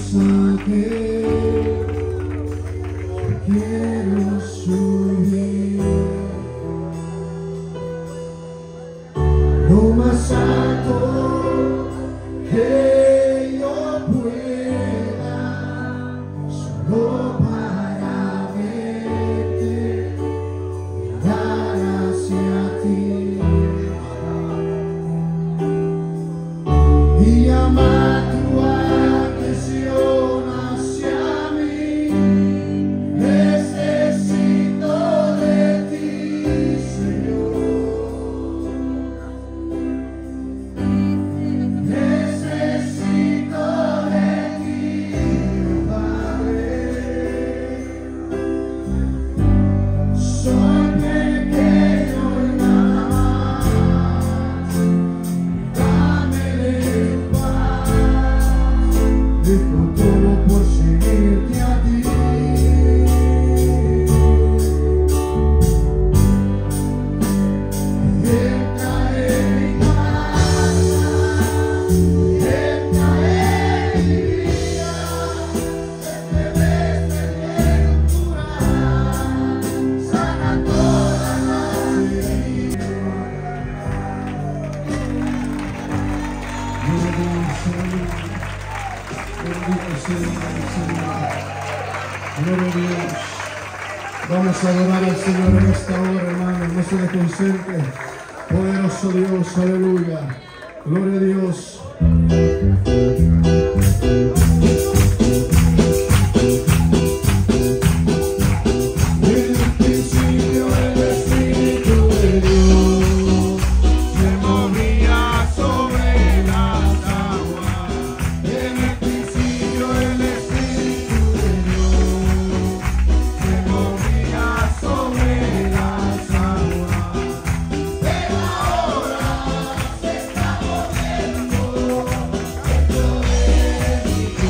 quiero subir lo más alto que yo pueda, solo para verte, mirar hacia ti y amar tu atención hacia mí. Necesito de ti, Señor. Necesito de ti, Padre. Soy pequeño y nada más. Dame paz. Dejo todo por seguirte a ti. Entra en mi casa, entra en mi vida, te ves en locura, sana todas las heridas. Gloria a Dios. Vamos a adorar al Señor en esta hora, hermano. No se desconcentre. Poderoso Dios, aleluya. Gloria a Dios. En el principio el Espíritu de Dios se movía sobre las aguas. En el principio el Espíritu de Dios se movía sobre las aguas. Pero ahora se está moviendo dentro de mí.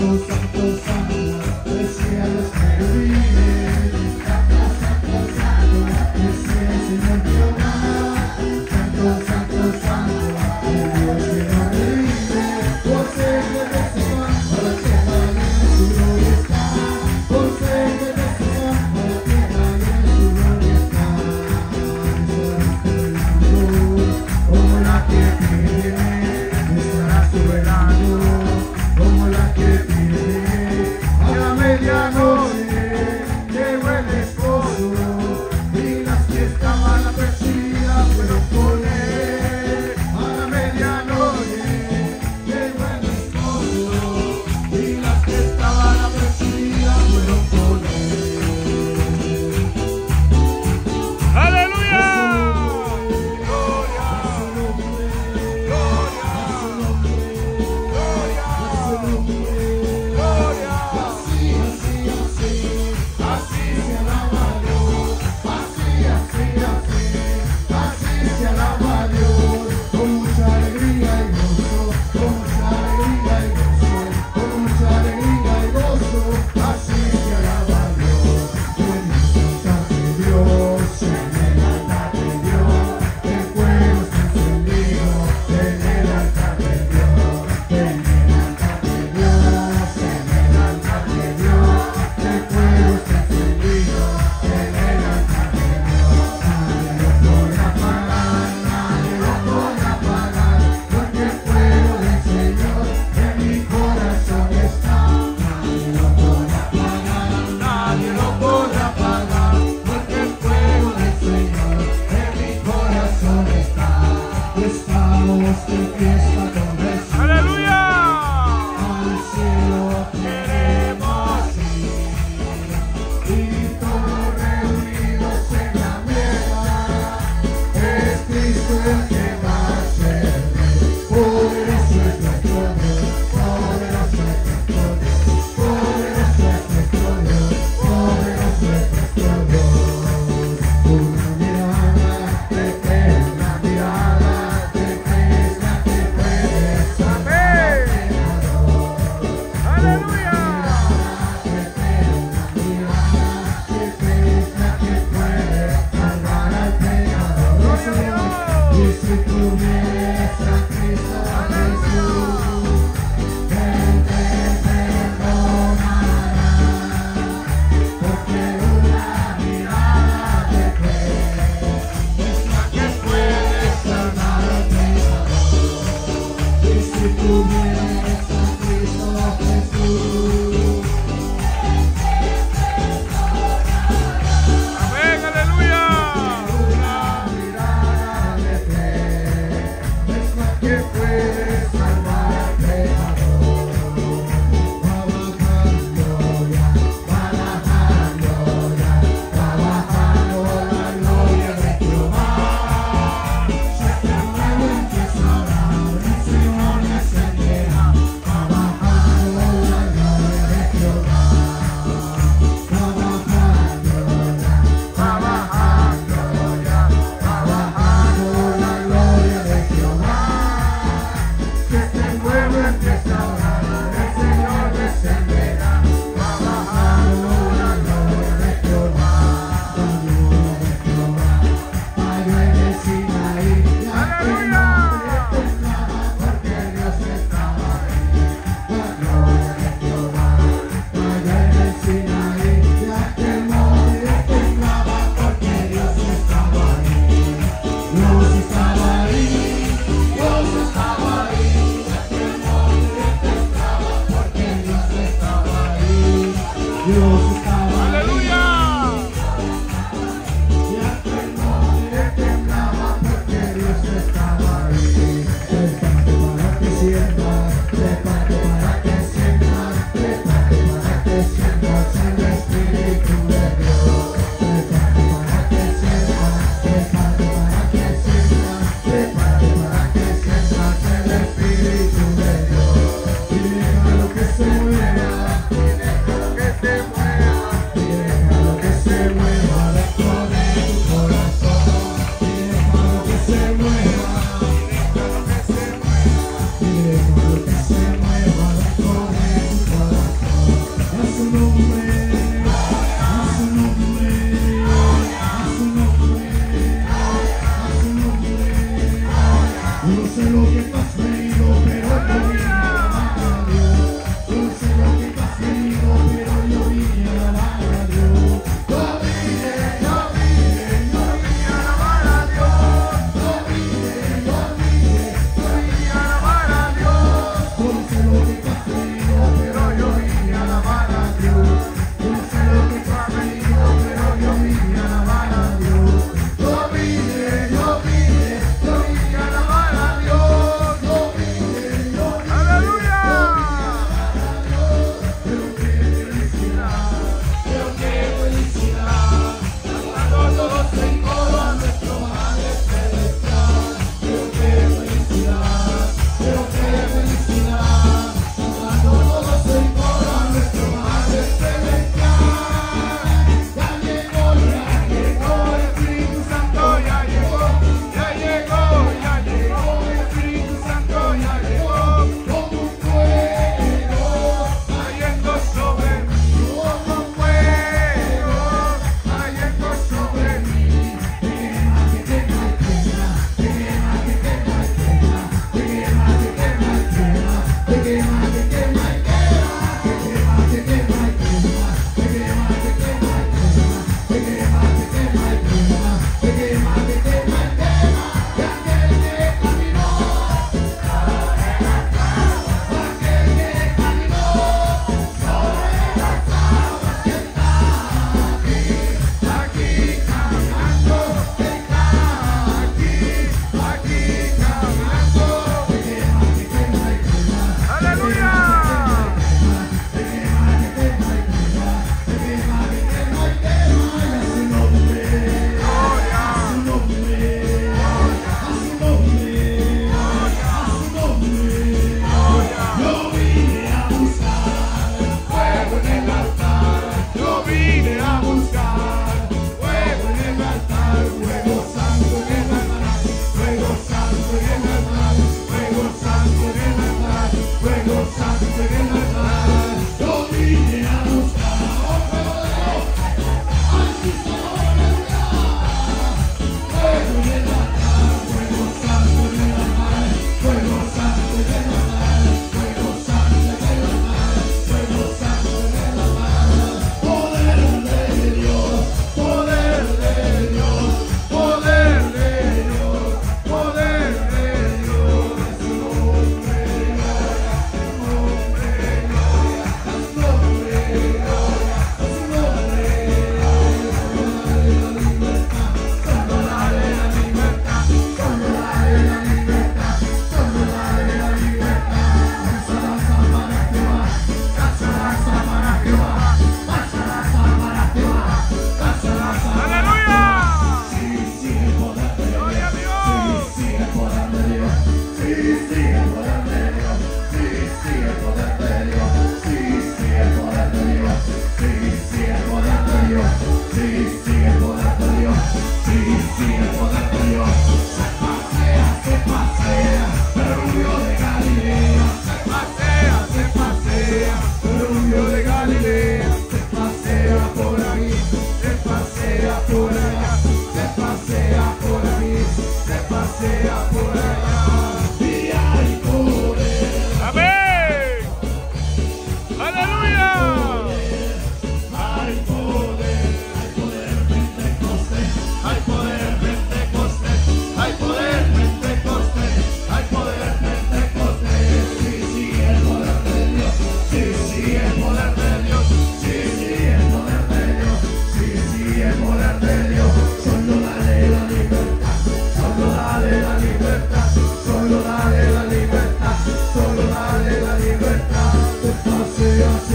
que se mueva.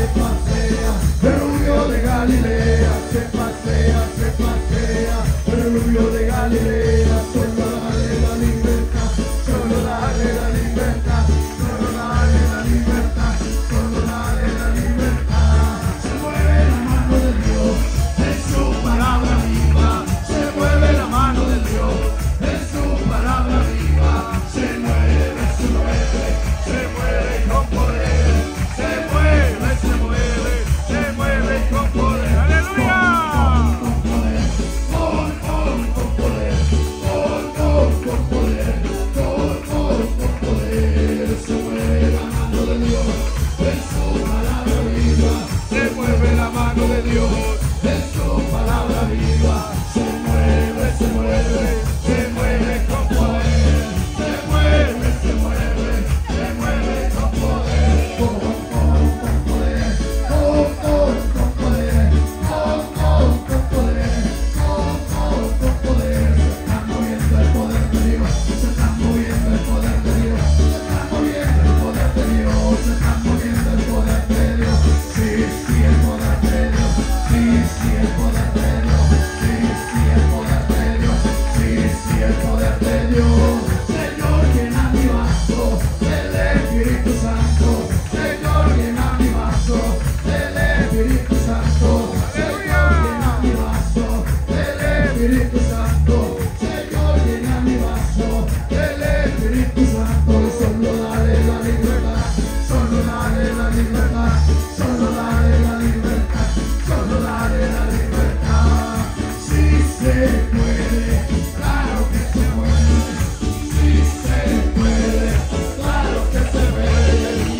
pasea, el rubio de Galilea, se pasea, el rubio de Galilea, solo dale la libertad, solo dale la libertad, solo dale la libertad, solo dale la libertad. Se mueve la mano de Dios, es su palabra viva, se mueve la mano de Dios, es su palabra viva, se mueve, se mueve, se mueve con poder, se mueve, se mueve, se mueve con poder. ¡Aleluya! Con poder, con poder, con poder, con poder, se mueve la mano de Dios, es su palabra viva, se mueve la mano de Dios, es su palabra viva, se mueve, se mueve, se mueve con poder, se mueve, se mueve, se mueve con poder, con poder, con poder, con poder, con poder, se está moviendo el poder de Dios, se está moviendo el poder de Dios, se está moviendo el poder de Dios, se está moviendo el poder de Dios, sí, sí, el poder de Dios, sí, sí, el poder de Dios, sí, sí, el poder de Dios, sí, sí, el poder de Dios. Señor, llena mi vaso del Espíritu Santo, Señor, llena mi vaso del Espíritu Santo, Señor, llena mi vaso del Espíritu Santo, Señor, llena mi vaso del Espíritu Santo, solo dale la libertad, solo dale la libertad, solo dale la libertad, solo dale la libertad. Si se puede, claro que se puede, si se puede, claro que se puede.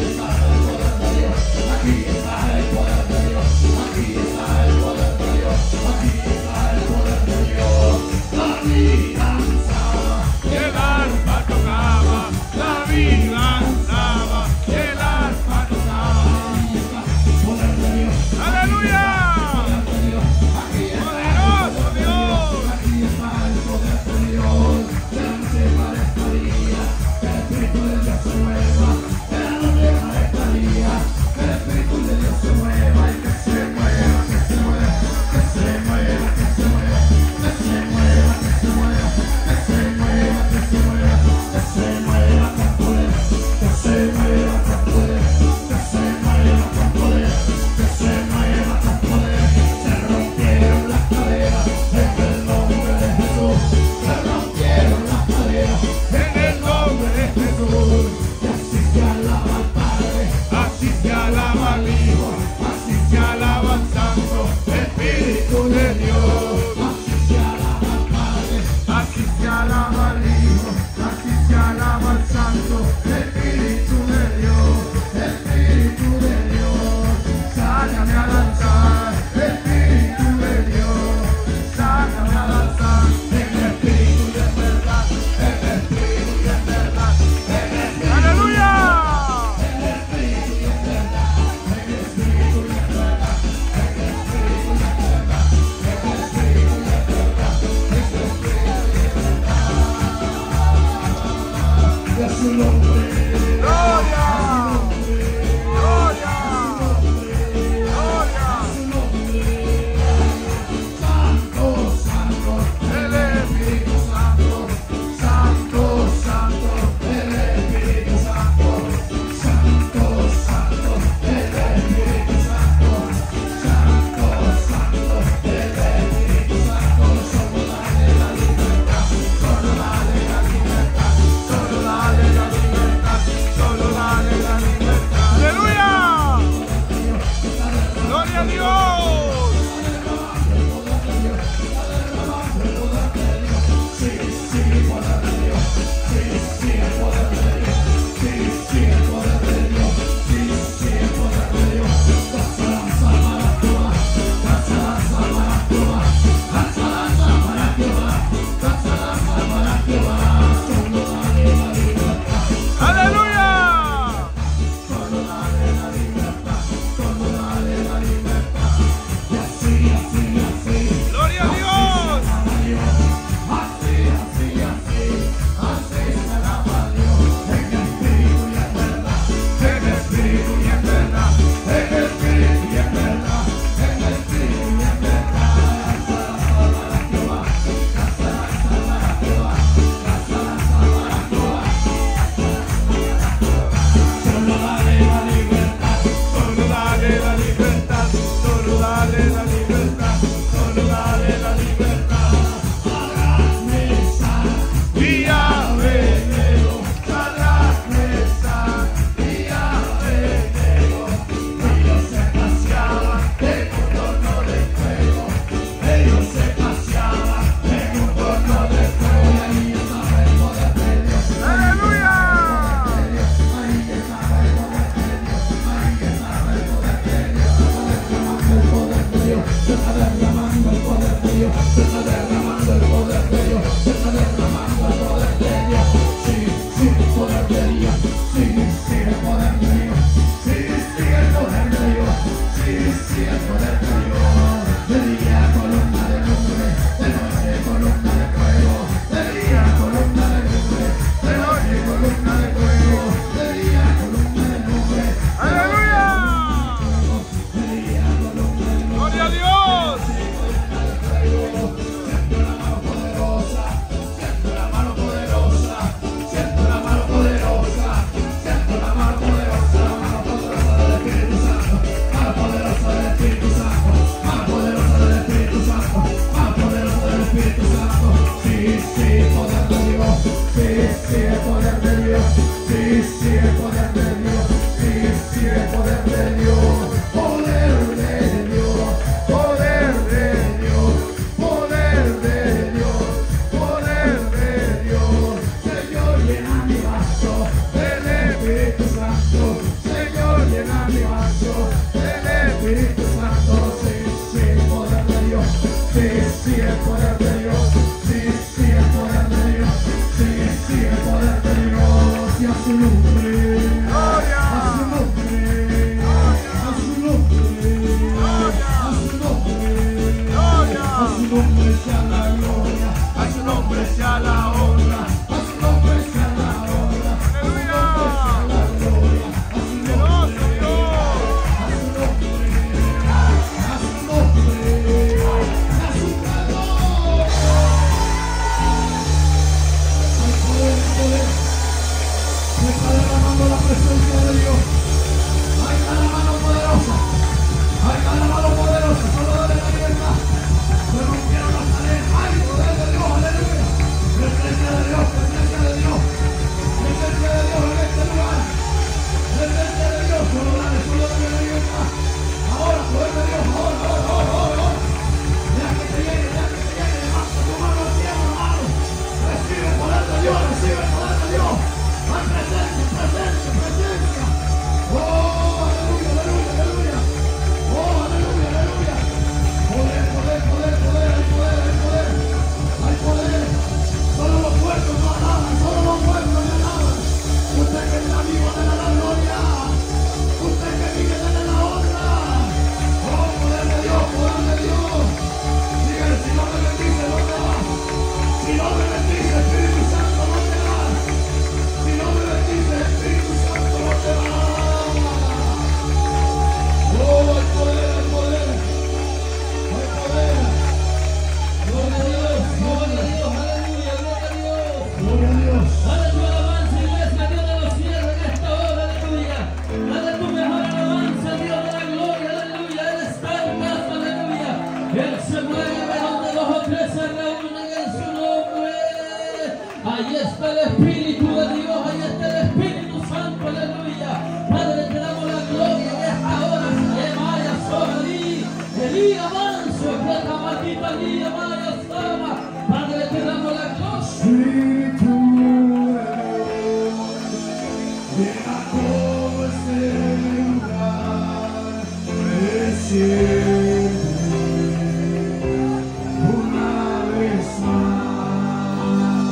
Aquí está el poder de Dios, aquí está el poder de Dios, aquí está el poder de Dios, aquí está el poder de Dios. La vida danzaba, el alma tocaba, la vida danzaba, el alma tocaba. Aquí está el poder de Dios. ¡Aleluya! ¡Poderoso Dios! Aquí está el poder de Dios. Que la noche parezca día, que el Espíritu de Dios se mueva. Que la noche parezca día, que el Espíritu de Dios se mueva y que se mueva, que se mueva, que se mueva, que se mueva, que se mueva, que se mueva, que se mueva, que se mueva, que se mueva con poder, que se mueva con poder, que se mueva con poder, que se mueva con poder. Se rompieron las caderas en el nombre de Jesús, se rompieron las caderas en el nombre de Jesús. Y así se alaba al Padre, así se alaba al Hijo, así se alaba al Santo Espíritu de Dios. Así se alaba al Padre, así se alaba al Hijo, así se alaba al Santo Espíritu de Dios, Espíritu de Dios. Sácame a danzar, Espíritu de Dios, sácame a danzar en espíritu y en verdad, en espíritu y en verdad, en espíritu. ¡Aleluya! En espíritu y en verdad, en espíritu y en verdad, en espíritu y en verdad, en espíritu y en verdad, en espíritu y en verdad. De su nombre. ¡Gloria! ¡Gloria! ¡Gloria! Santo, Santo, el Espíritu Santo, Santo, Santo, el Espíritu Santo, Santo, Santo, el Espíritu Santo, Santo, Santo, el Espíritu Santo, solo dale la libertad, solo dale la libertad, solo dale la libertad, solo dale la libertad. ¡Aleluya! ¡Gloria a Dios! Sí, sí, el poder de Dios. Sí, sí, el poder de Dios. Sí, sí, el poder de Dios. Sí, sí, el poder de Dios. Danza, danza para Jehová. Danza, danza para Jehová. Danza, danza para Jehová. Danza, danza para Jehová. Solo dale la libertad. ¡Aleluya! Solo dale la libertad. Solo dale la libertad. se está derramando el poder de Dios, se está derramando el poder de Dios, se está derramando el poder de Dios. Sí, sí, el poder de Dios, sí, sí, el poder de Dios, sí, sí, el poder de Dios, sí, sí, el poder de Dios. De día columna de nube, de noche columna de fuego, de día columna de nube, de noche columna de fuego, de día columna de nube. ¡Aleluya! ¡Gloria a Dios! Siento la mano poderosa, siento la mano poderosa, siento la mano poderosa, siento la mano poderosa, la mano poderosa del Espíritu Santo, mano poderosa del Espíritu Santo, mano poderosa del Espíritu Santo, mano poderosa del Espíritu Santo. Sí, sí, poder de Dios, sí, sí, el poder de Dios, sí, sí, el poder de Dios, sí, sí, el poder de Dios, poder de Dios, poder de Dios, poder de Dios, poder de Dios. Señor, llena mi vaso del Espíritu Santo, Señor, llena mi vaso del Espíritu Santo. Sí, sí, el poder de Dios, sí, sí, el poder de Dios, sí, sí, el poder de Dios, sí, sí, el poder de Dios. Y a su nombre, a su nombre, a su nombre, a su nombre, a su nombre sea la gloria, a su nombre sea la honra, a su nombre sea la honra, a su nombre sea la gloria, a su nombre, a su nombre, a su nombre, a su calor. Hay poder, poder. Se está derramando la presencia de Dios. Hay la mano poderosa. Hay la mano poderosa. Solo dale la libertad. Se rompieron las cadenas. Hay poder de Dios. Aleluya. Presencia de Dios. Presencia de Dios. Presencia de Dios en este lugar. Presencia de Dios. Solo dale la libertad. Ahora, poder de Dios. Ahora. Deja que te llegue. Levanta tu mano al cielo, hermano. Recibe el poder de Dios. Recibe el poder de Dios. Hay presencia. Oh, aleluya, aleluya, aleluya. Oh, aleluya, aleluya. Poder, hay poder. Hay poder. Solo los muertos no alaban, solo los muertos no alaban. Usted que está vivo, denle la gloria. Usted que vive, denle la honra. Oh, poder de Dios, poder de Dios. Dígale, si no me bendice, ¿dónde vas? Si no me bendice, Espíritu Santo, ¿dónde vas? Si no me bendice, Espíritu Santo, ¿dónde vas? Oh, hay poder, hay poder. Hay poder. Gloria a Dios, gloria a Dios, aleluya, gloria a Dios. Gloria a Dios. Dale tu alabanza, iglesia, Dios de los cielos en esta hora, aleluya. Dale tu mejor alabanza, Dios de la gloria, aleluya. Él está en casa, aleluya. Él se mueve donde dos o tres se reúnen en su nombre. Ahí está el Espíritu de Dios, ahí está el Espíritu Santo, aleluya. Padre, te damos la gloria en esta hora. Maya, Sobalí, Elía, Manso, Plata, Matita, Lía, Maya, Sama. Padre, te damos la gloria. Espíritu de Dios, llena todo este lugar. Desciende una vez más.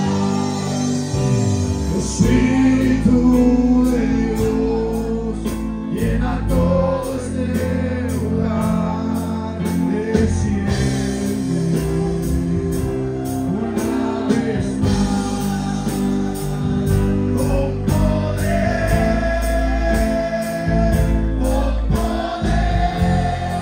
Espíritu de Dios, llena todo este lugar. Desciende una vez más. Con poder, con poder.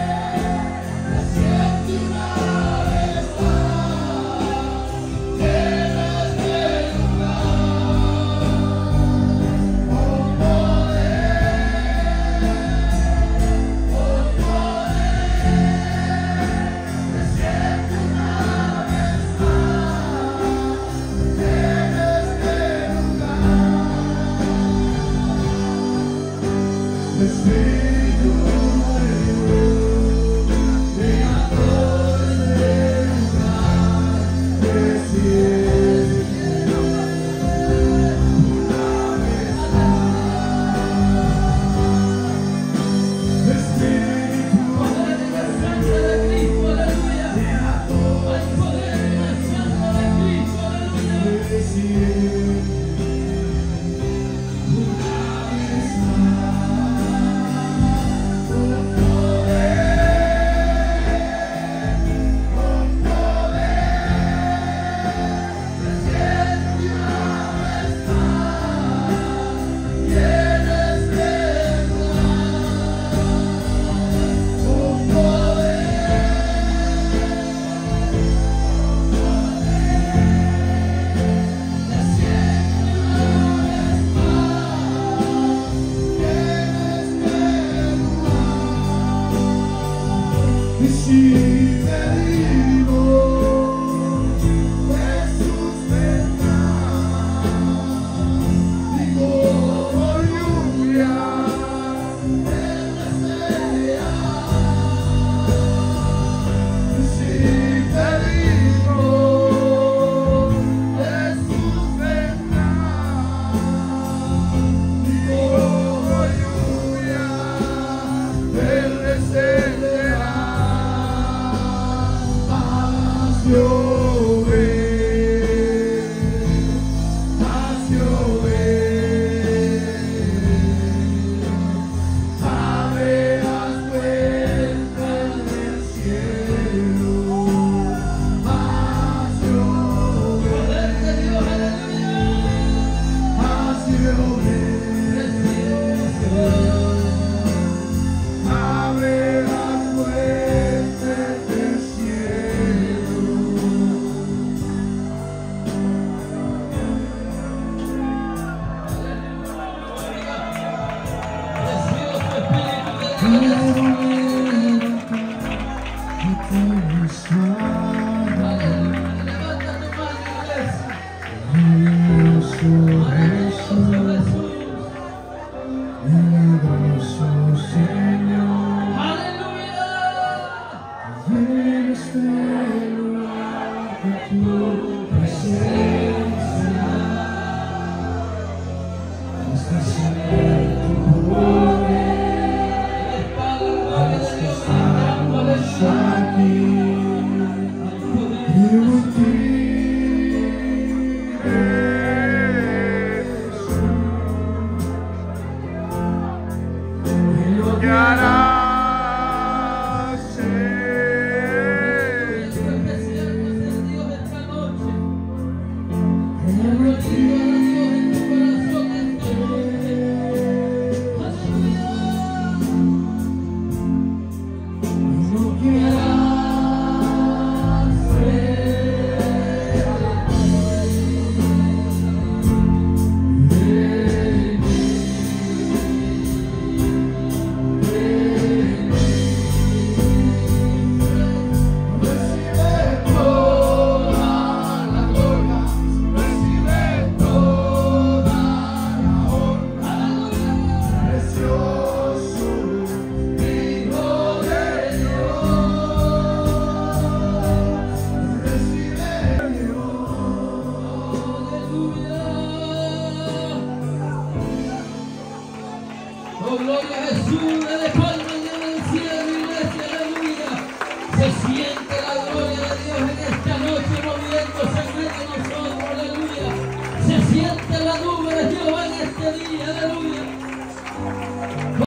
Oh, gloria a Jesús, dale palmas en el cielo, iglesia, aleluya. Se siente